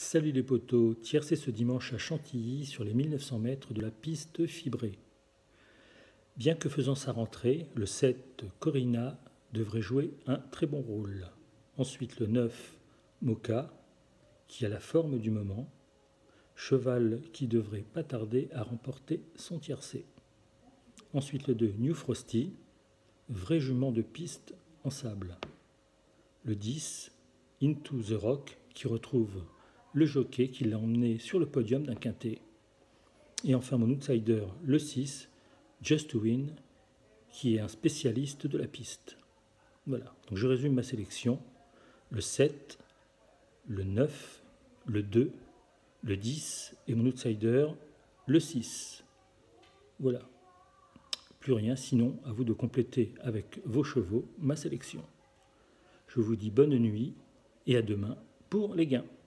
Salut les potos, tiercé ce dimanche à Chantilly sur les 1900 mètres de la piste fibrée. Bien que faisant sa rentrée, le 7 Corina devrait jouer un très bon rôle. Ensuite le 9 Mocha, qui a la forme du moment, cheval qui devrait pas tarder à remporter son tiercé. Ensuite le 2 New Frosty, vrai jument de piste en sable. Le 10 Into the Rock, qui retrouve le jockey qui l'a emmené sur le podium d'un quintet. Et enfin mon outsider, le 6, Just to Win, qui est un spécialiste de la piste. Voilà, donc je résume ma sélection. Le 7, le 9, le 2, le 10 et mon outsider, le 6. Voilà. Plus rien, sinon à vous de compléter avec vos chevaux ma sélection. Je vous dis bonne nuit et à demain pour les gains.